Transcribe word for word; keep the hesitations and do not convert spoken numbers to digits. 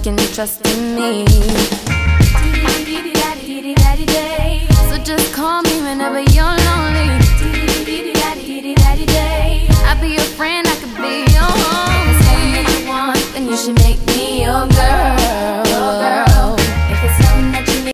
can trust in me. So just call me whenever you're lonely. I'll be your friend, I could be your home. Say what you want, then you should make